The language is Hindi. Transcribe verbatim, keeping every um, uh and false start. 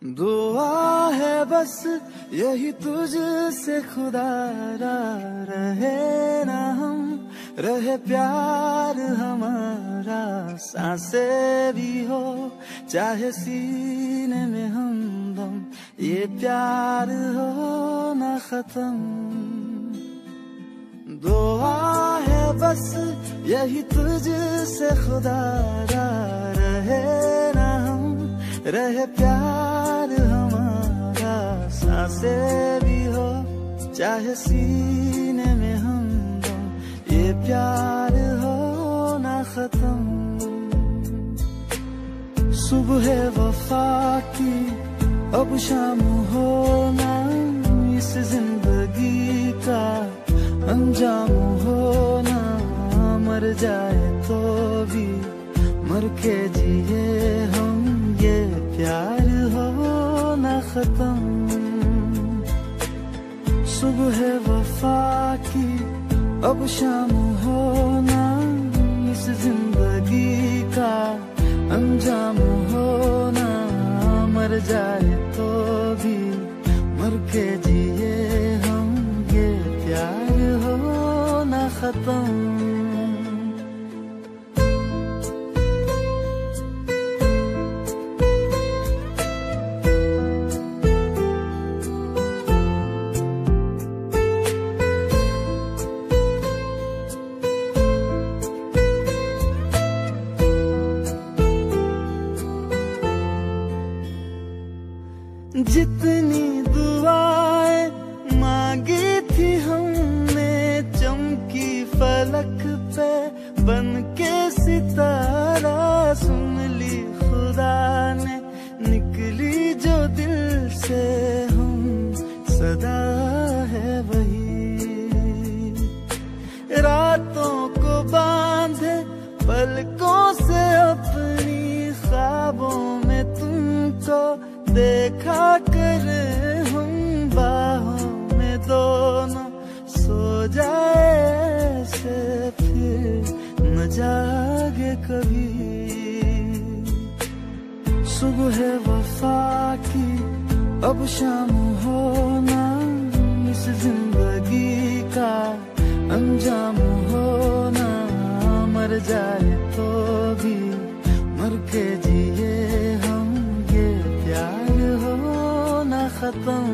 दुआ है बस यही तुझसे खुदा रहे ना हम, रहे प्यार हमारा सांसें भी हो चाहे सीने में हमदम, ये प्यार हो ना खत्म। दुआ है बस यही तुझसे खुदा रहे ना हम, रहे प्यार हमारा सांसें भी हो चाहे सीने में हमदम, ये प्यार हो ना खत्म। सुबह वफा की अब शाम होना, इस जिंदगी का अंजाम होना, मर जाए तो भी मर के जिए हम, ये प्यार हो ना खत्म। सुबह वफा की अब शाम होना, इस जिंदगी का अंजाम होना, मर जाए तो भी मर के जिए हम, ये प्यार हो ना खत्म। जितनी दुआएं मांगी थी हमने, चमकी फलक पे बन के सितारा, सुन ली खुदा ने निकली जो दिल से हम, सदा है वही। रातों को बांधे पलकों से अपनी, ख्वाबों में तुमको देखा करे हम, बाहों में दोनों सो जाए से फिर न जागे कभी। सुबह वफा की अब शाम होना, इस जिंदगी का अंजाम होना, मर जाए तो भी मर के जिए हम, ये प्यार हो ना खत्म।